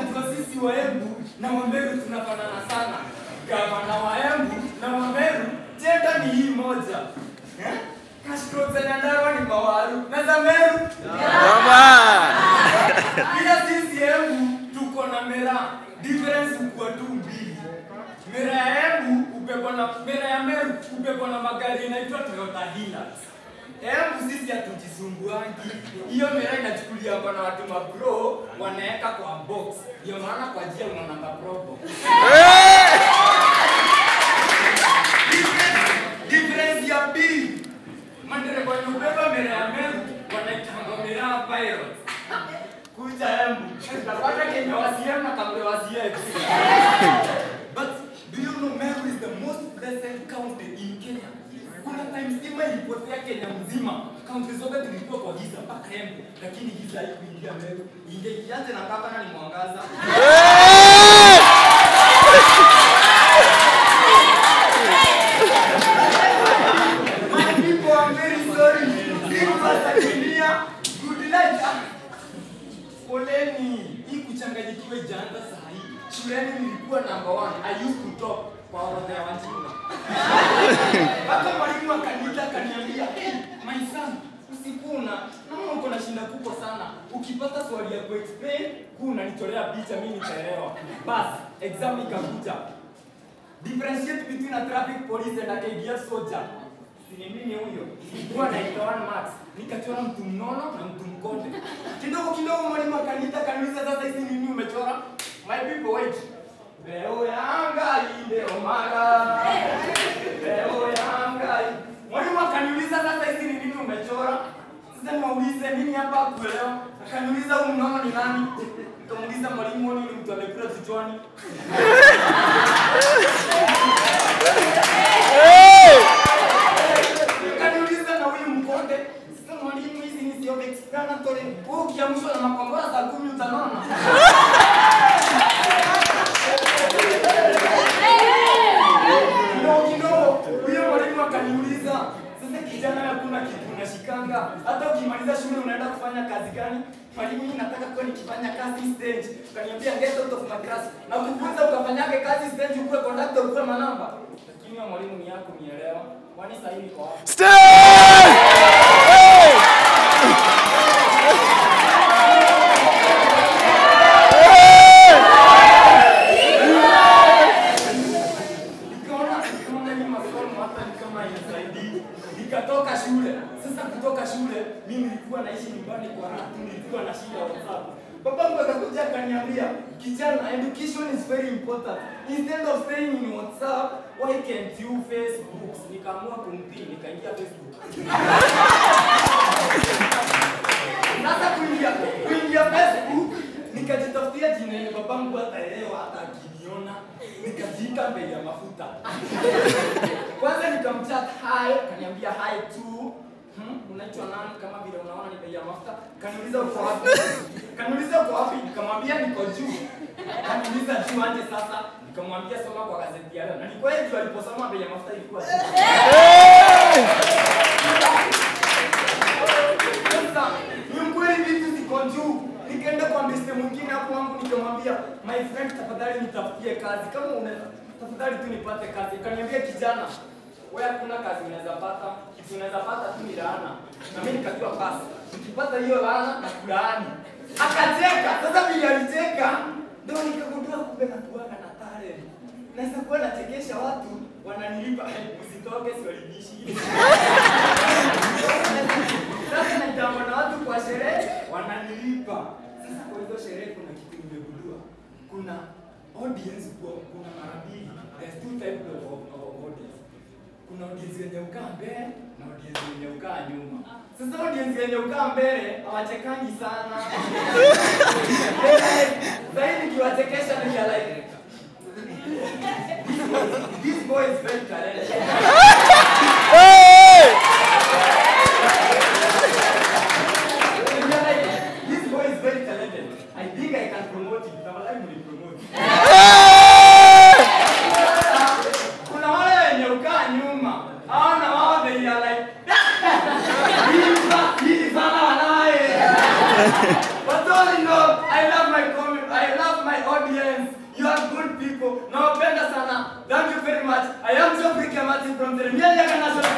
unajua sisi wa Embu na Wameru tunafanana sana. Gavana wa Embu na Wameru jenda ni hii moja. Kashkro za Nyandarua ni mawaru na za Meru. Bila sisi Embu tuko na mera. Difference kwa tu mbili. Mera ya Embu ubebwa na mera ya Meru ubebwa na magari inaitwa Toyota Hilux. Embu sisi hatujisumbuangi. Hiyo mera inachukulia hapa na watu mabro wanaeka kwa box. Ndio maana kwa jia unaona probo. Difference ya pili. Mandere kwa ubeba mera ya Meru wanaitanga mera ya Pirates. Kuja Embu. Napata Kenya wasiem na kambe wasiem. But do you know Meru is the most blessed county in Kenya? Kuna time stima ilipotea Kenya mzima. Kaunti zote tulikuwa kwa giza mpaka Embu, lakini giza haikuingia Meru. Ingekiaje na kaka ni mwangaza. People are very sorry. Good night. Poleni, hii kuchanganyikiwa ijaanza saa hii. Shuleni nilikuwa number 1. I used to talk kwa orodha ya wajinga. Hata mwalimu akaniita akaniambia, "Hey, my son, usikuna. Naona uko na shinda kubwa sana. Ukipata swali ya kuexplain, kuna nitolea picha mimi nitaelewa." Bas, exam ikakuja. Differentiate between a traffic police and a KDF soldier. Ni mimi huyo. Nilikuwa na 1 marks. Nikachora mtu mnono na mtu mkonde. Kidogo mwalimu akaniita akaniuliza, "Sasa hizi nini umechora?" My people wait. Leo yanga inde omara. Leo yanga. Mwalimu akaniuliza, "Sasa hizi nini umechora?" Sasa niwaulize nini hapa kuelewa. Akaniuliza, "Huyu mnono ni nani?" Nikamuuliza, "Mwalimu ni mtu amekula kichwani." Akaniuliza, "Na huyu mkonde?" Sasa mwalimu, hizi ni sio explanatory. Wewe ukiamshwa na makombora saa 10 utanona. Huyo mwalimu akaniuliza, "Sasa kijana hakuna kitu unashikanga. Hata ukimaliza shule unaenda kufanya kazi gani?" Mwalimu, "Mimi nataka kuwa nikifanya kazi stage." Akaniambia, "Get out of my class." Na kufunza ukafanyage kazi stage ukuwe conductor ukuwe manamba. Lakini huyo mwalimu ni yako nielewa. Kwani sasa hivi kwa wapi? Nikatoka shule. Sasa kutoka shule mimi nilikuwa naishi nyumbani kwa rafiki, nilikuwa na shida WhatsApp. Babangu akakuja akaniambia, "Kijana, education is very important. Instead of staying in WhatsApp, why can't you Facebook?" Nikaamua kumtii, nikaingia Facebook. Sasa kuingia Facebook, nikajitafutia jina yenye babangu hataelewa hata akiniona. Nikajiita bei ya mafuta. Kwanza nikamchat hi, akaniambia hi too. Unaitwa nani? Kama vile unaona ni bei ya mafuta. Kaniuliza uko wapi? Nikamwambia niko juu. Kaniuliza juu aje sasa? Nikamwambia soma kwa gazeti ya leo. Na ni kweli tu aliposoma bei ya mafuta ilikuwa juu. Sasa, ni kweli vitu ziko juu. Nikaenda kwa mbeste mwingine hapo wangu nikamwambia, "My friend, tafadhali nitafutie kazi. Kama unaweza tafadhali tu nipate kazi." Akaniambia, "Kijana, wewe hakuna kazi unaweza pata. Kitu unaweza pata tu ni laana." Na mimi nikajua basi, nikipata hiyo laana na kulaani. Akacheka. Sasa bila alicheka, ndio nikagundua kumbe natuaga na talent. Naweza kuwa nachekesha watu wananilipa, usitoke siwalipishi. Sasa naitamba na watu kwa sherehe wananilipa. Sasa kwa hizo sherehe kuna kitu nimegundua. Kuna audience kuna mara mbili. There's 2 types of audience. Kuna audience yenye ukaa mbele na audience yenye ukaa nyuma. Sasa audience yenye ukaa mbele hawachekangi sana. Zaidi kiwachekesha ni ya like. This boy is very talented. This boy is very talented. I think I can promote him. I will promote him. Kuna wale wenye ukaa nyuma. Hawana wao they are like. Hii sana wanae. But all you know, I love my Niambia kana